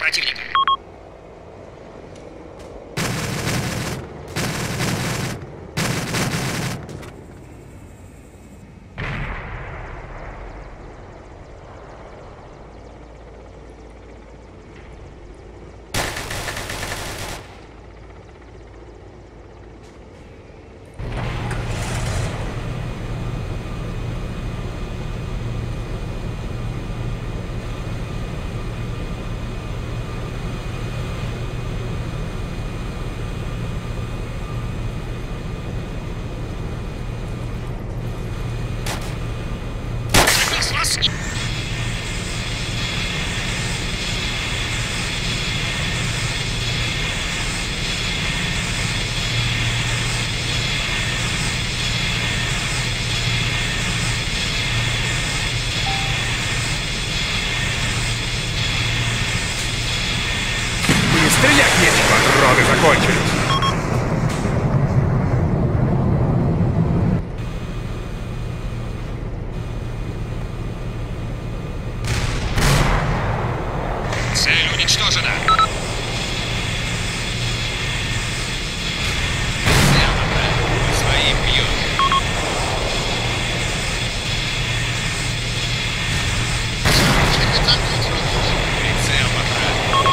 противника. Стрелять нечего, патроны закончились. Цель уничтожена. Своим бьют. Прицел поправил.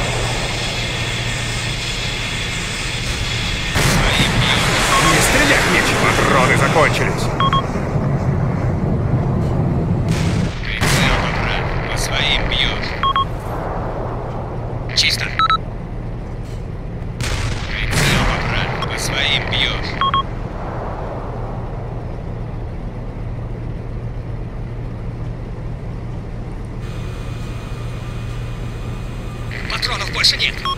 Не стрелять нечего, патроны закончились. Прицел поправил. По своим бьют. Чисто. Прицел поправил. По своим бьют. Патронов больше нет.